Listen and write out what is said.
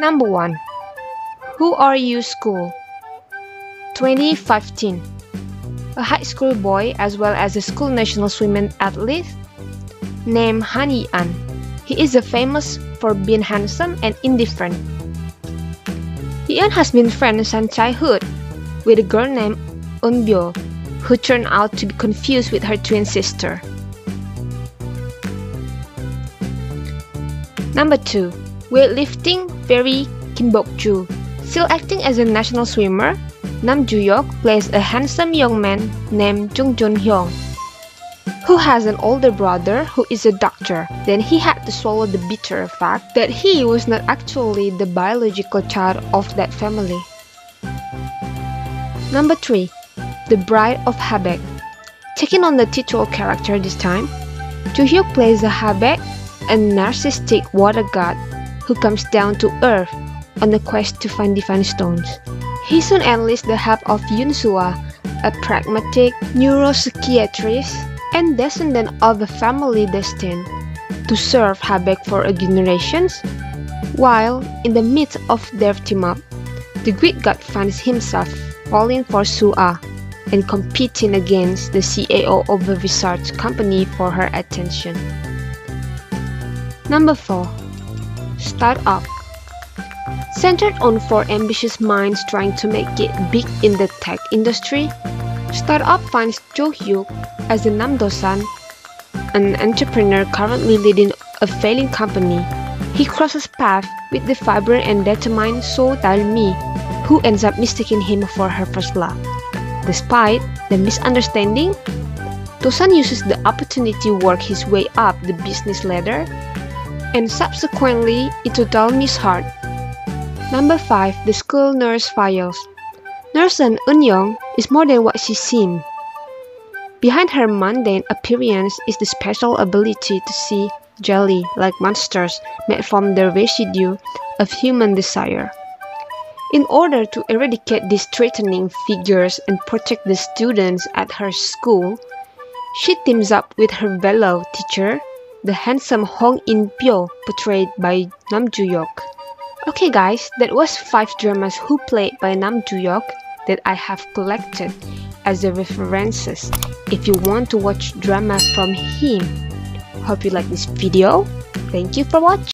Number 1. Who Are You School? 2015. A high school boy as well as a school national swimming athlete named Han Yi-an. He is famous for being handsome and indifferent. Yi-an has been friends since childhood with a girl named Eun-byo, who turned out to be confused with her twin sister. Number 2. Weightlifting fairy Kim Bok-joo. Still acting as a national swimmer, Nam Joo-hyuk plays a handsome young man named Jung Joon-hyung, who has an older brother who is a doctor. Then he had to swallow the bitter fact that he was not actually the biological child of that family. Number 3. The Bride of Habaek. Taking on the titular character this time, Joo-hyuk plays a Habaek, a narcissistic water god who comes down to earth on a quest to find divine stones. He soon enlists the help of Yoon-sua, a pragmatic neuropsychiatrist and descendant of a family destined to serve Habaek for generations. While in the midst of their team-up, the Greek god finds himself falling for Sua and competing against the CEO of a research company for her attention. Number 4. Startup. Centered on 4 ambitious minds trying to make it big in the tech industry, Startup finds Jo-hyuk as a Nam Do-san, an entrepreneur currently leading a failing company. He crosses paths with the vibrant and determined So Dal-mi, who ends up mistaking him for her first love. Despite the misunderstanding, Do-san uses the opportunity to work his way up the business ladder and subsequently into Dal-mi's heart. Number 5. The School Nurse Files. Nurse Eun-young is more than what she seems. Behind her mundane appearance is the special ability to see jelly-like monsters made from the residue of human desire. In order to eradicate these threatening figures and protect the students at her school, she teams up with her fellow teacher, the handsome Hong In-pyo, portrayed by Nam Joo-hyuk. Okay guys, that was 5 dramas who played by Nam Joo-hyuk that I have collected as the references if you want to watch drama from him. Hope you like this video. Thank you for watching.